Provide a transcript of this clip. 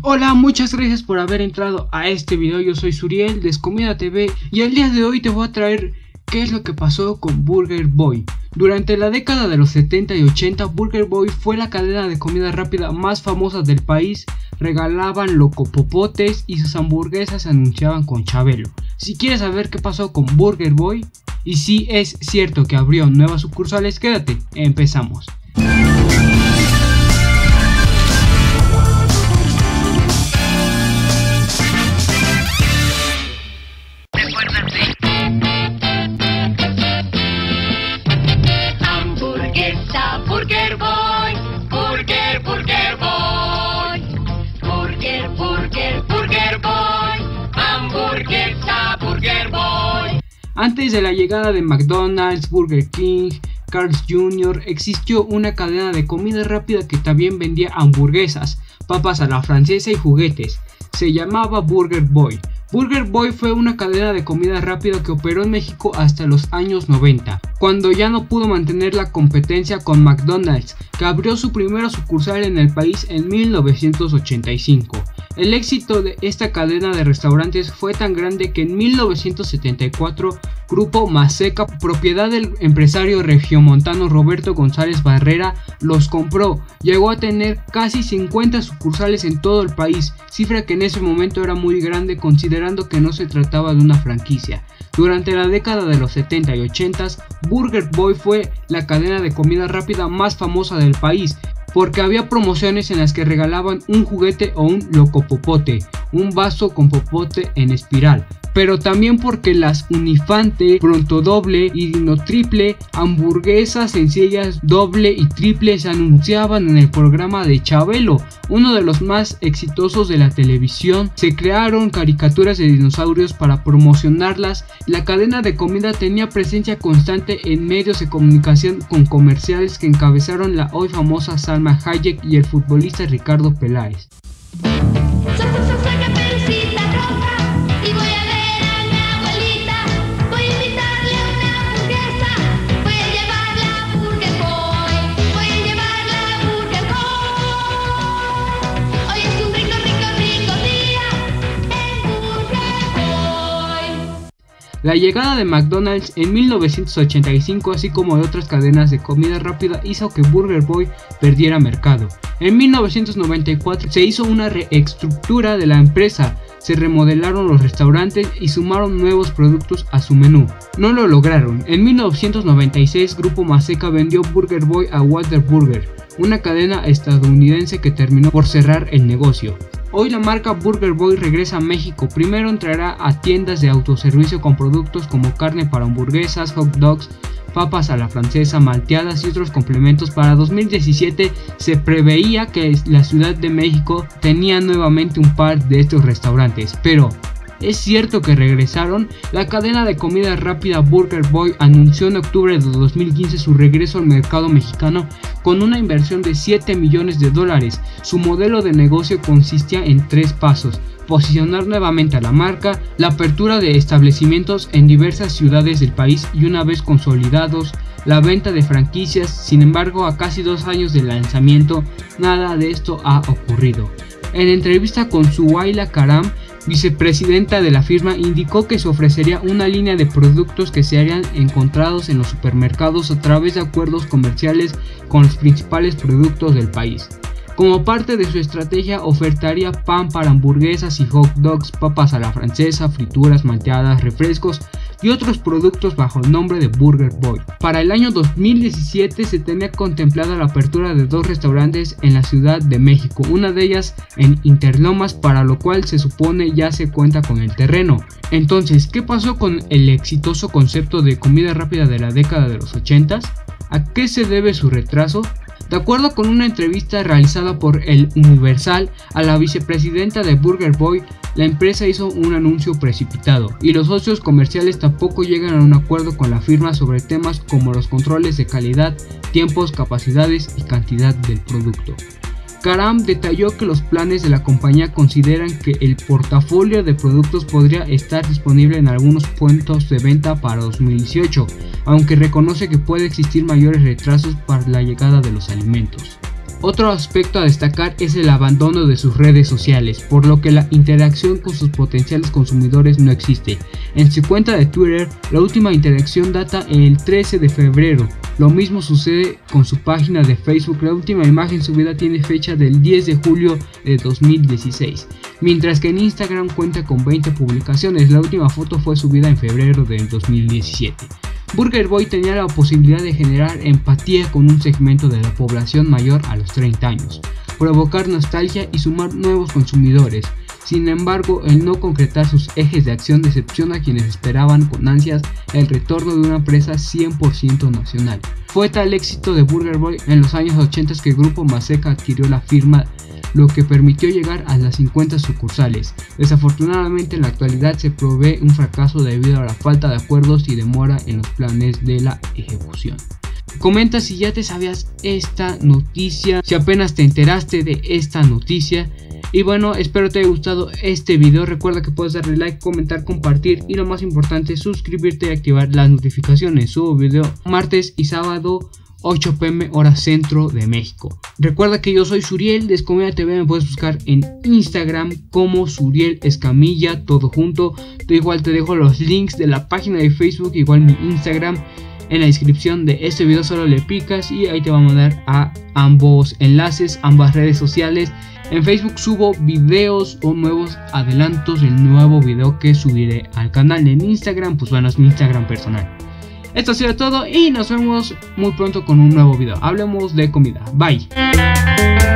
Hola, muchas gracias por haber entrado a este video. Yo soy Suriel de Escomida TV y el día de hoy te voy a traer qué es lo que pasó con Burger Boy. Durante la década de los 70 y 80, Burger Boy fue la cadena de comida rápida más famosa del país. Regalaban locopopotes y sus hamburguesas se anunciaban con Chabelo. Si quieres saber qué pasó con Burger Boy y si es cierto que abrió nuevas sucursales, quédate, empezamos. Burger Boy, Burger Boy, Burger Boy, hamburguesa Burger Boy. Antes de la llegada de McDonald's, Burger King, Carl's Jr., existió una cadena de comida rápida que también vendía hamburguesas, papas a la francesa y juguetes. Se llamaba Burger Boy. Burger Boy fue una cadena de comida rápida que operó en México hasta los años 90, cuando ya no pudo mantener la competencia con McDonald's, que abrió su primera sucursal en el país en 1985. El éxito de esta cadena de restaurantes fue tan grande que en 1974 Grupo Maseca, propiedad del empresario regiomontano Roberto González Barrera, los compró. Llegó a tener casi 50 sucursales en todo el país, cifra que en ese momento era muy grande considerando que no se trataba de una franquicia. Durante la década de los 70 y 80, Burger Boy fue la cadena de comida rápida más famosa del país, porque había promociones en las que regalaban un juguete o un locopopote, un vaso con popote en espiral, pero también porque las Unifante, Pronto Doble y Dino Triple, hamburguesas sencillas doble y triple se anunciaban en el programa de Chabelo, uno de los más exitosos de la televisión. Se crearon caricaturas de dinosaurios para promocionarlas. La cadena de comida tenía presencia constante en medios de comunicación con comerciales que encabezaron la hoy famosa Salma Hayek y el futbolista Ricardo Peláez. La llegada de McDonald's en 1985, así como de otras cadenas de comida rápida, hizo que Burger Boy perdiera mercado. En 1994 se hizo una reestructura de la empresa, se remodelaron los restaurantes y sumaron nuevos productos a su menú. No lo lograron. En 1996 Grupo Maseca vendió Burger Boy a Whataburger, una cadena estadounidense que terminó por cerrar el negocio. Hoy la marca Burger Boy regresa a México. Primero entrará a tiendas de autoservicio con productos como carne para hamburguesas, hot dogs, papas a la francesa, malteadas y otros complementos. Para 2017 se preveía que la Ciudad de México tenía nuevamente un par de estos restaurantes, pero ¿es cierto que regresaron? La cadena de comida rápida Burger Boy anunció en octubre de 2015 su regreso al mercado mexicano con una inversión de $7 millones. Su modelo de negocio consistía en 3 pasos: posicionar nuevamente a la marca, la apertura de establecimientos en diversas ciudades del país y, una vez consolidados, la venta de franquicias. Sin embargo, a casi 2 años del lanzamiento, nada de esto ha ocurrido. En entrevista con Suhaila Karam, vicepresidenta de la firma, indicó que se ofrecería una línea de productos que serían encontrados en los supermercados a través de acuerdos comerciales con los principales productos del país. Como parte de su estrategia, ofertaría pan para hamburguesas y hot dogs, papas a la francesa, frituras, malteadas, refrescos y otros productos bajo el nombre de Burger Boy. Para el año 2017 se tenía contemplada la apertura de 2 restaurantes en la Ciudad de México, una de ellas en Interlomas, para lo cual se supone ya se cuenta con el terreno. Entonces, ¿qué pasó con el exitoso concepto de comida rápida de la década de los 80s? ¿A qué se debe su retraso? De acuerdo con una entrevista realizada por El Universal a la vicepresidenta de Burger Boy, la empresa hizo un anuncio precipitado y los socios comerciales tampoco llegan a un acuerdo con la firma sobre temas como los controles de calidad, tiempos, capacidades y cantidad del producto. Karam detalló que los planes de la compañía consideran que el portafolio de productos podría estar disponible en algunos puntos de venta para 2018, aunque reconoce que puede existir mayores retrasos para la llegada de los alimentos. Otro aspecto a destacar es el abandono de sus redes sociales, por lo que la interacción con sus potenciales consumidores no existe. En su cuenta de Twitter, la última interacción data el 13 de febrero. Lo mismo sucede con su página de Facebook, la última imagen subida tiene fecha del 10 de julio de 2016, mientras que en Instagram cuenta con 20 publicaciones, la última foto fue subida en febrero del 2017. Burger Boy tenía la posibilidad de generar empatía con un segmento de la población mayor a los 30 años, provocar nostalgia y sumar nuevos consumidores. Sin embargo, el no concretar sus ejes de acción decepciona a quienes esperaban con ansias el retorno de una empresa 100% nacional. Fue tal éxito de Burger Boy en los años 80 que el grupo Maseca adquirió la firma, lo que permitió llegar a las 50 sucursales. Desafortunadamente en la actualidad se prevé un fracaso debido a la falta de acuerdos y demora en los planes de la ejecución. Comenta si ya te sabías esta noticia, si apenas te enteraste de esta noticia. Y bueno, espero te haya gustado este video. Recuerda que puedes darle like, comentar, compartir y lo más importante, suscribirte y activar las notificaciones. Subo video martes y sábado 8 p.m. hora centro de México. Recuerda que yo soy Suriel de Escamilla TV, me puedes buscar en Instagram como Suriel Escamilla, todo junto. Igual te dejo los links de la página de Facebook, igual mi Instagram. En la descripción de este video solo le picas y ahí te va a mandar a ambos enlaces, ambas redes sociales. En Facebook subo videos o nuevos adelantos del nuevo video que subiré al canal. En Instagram, pues bueno, es mi Instagram personal. Esto ha sido todo y nos vemos muy pronto con un nuevo video. Hablemos de comida. Bye.